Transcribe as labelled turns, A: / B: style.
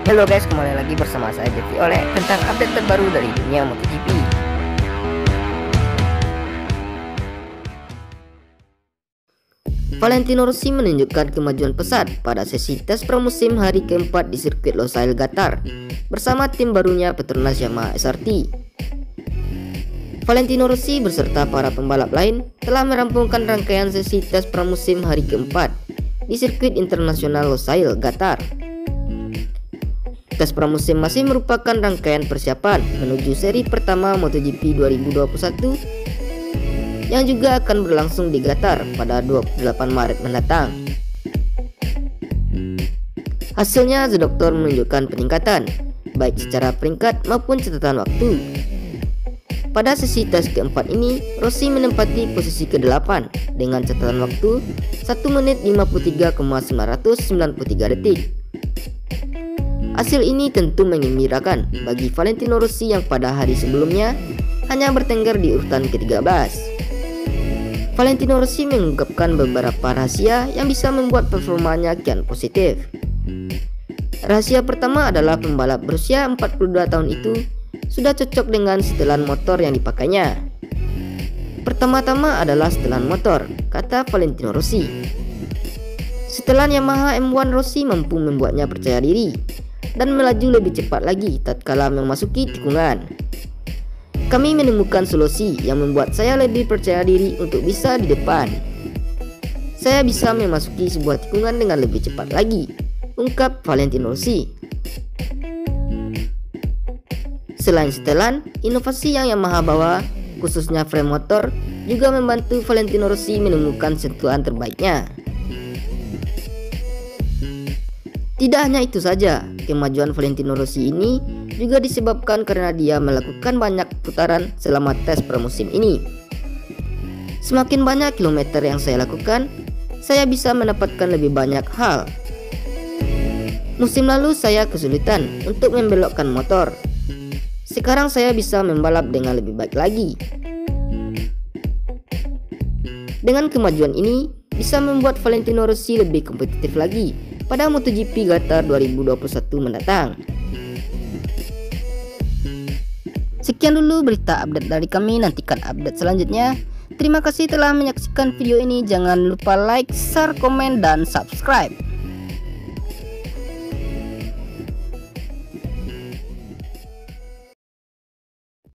A: Halo guys, kembali lagi bersama saya Jeffy Oleh tentang update terbaru dari dunia MotoGP. Valentino Rossi menunjukkan kemajuan pesat pada sesi tes pramusim hari keempat di sirkuit Losail Qatar bersama tim barunya Petronas Yamaha SRT. Valentino Rossi beserta para pembalap lain telah merampungkan rangkaian sesi tes pramusim hari keempat di sirkuit internasional Losail Qatar. Tes pramusim masih merupakan rangkaian persiapan menuju seri pertama MotoGP 2021 yang juga akan berlangsung di Qatar pada 28 Maret mendatang. Hasilnya, The Doctor menunjukkan peningkatan, baik secara peringkat maupun catatan waktu. Pada sesi tes keempat ini, Rossi menempati posisi ke-8 dengan catatan waktu 1 menit 53,993 detik. Hasil ini tentu mengembirakan bagi Valentino Rossi yang pada hari sebelumnya hanya bertengger di urutan ke-13. Valentino Rossi mengungkapkan beberapa rahasia yang bisa membuat performanya kian positif. Rahasia pertama adalah pembalap berusia 42 tahun itu sudah cocok dengan setelan motor yang dipakainya. Pertama-tama adalah setelan motor, kata Valentino Rossi. Setelan Yamaha M1 Rossi mampu membuatnya percaya diri dan melaju lebih cepat lagi tatkala memasuki tikungan. Kami menemukan solusi yang membuat saya lebih percaya diri untuk bisa di depan. Saya bisa memasuki sebuah tikungan dengan lebih cepat lagi, ungkap Valentino Rossi. Selain setelan, inovasi yang Yamaha bawa, khususnya frame motor, juga membantu Valentino Rossi menemukan sentuhan terbaiknya. Tidak hanya itu saja, kemajuan Valentino Rossi ini juga disebabkan karena dia melakukan banyak putaran selama tes pramusim ini. Semakin banyak kilometer yang saya lakukan, saya bisa mendapatkan lebih banyak hal. Musim lalu saya kesulitan untuk membelokkan motor. Sekarang saya bisa membalap dengan lebih baik lagi. Dengan kemajuan ini, bisa membuat Valentino Rossi lebih kompetitif lagi pada MotoGP Qatar 2021 mendatang. Sekian dulu berita update dari kami, nantikan update selanjutnya. Terima kasih telah menyaksikan video ini, jangan lupa like, share, komen, dan subscribe.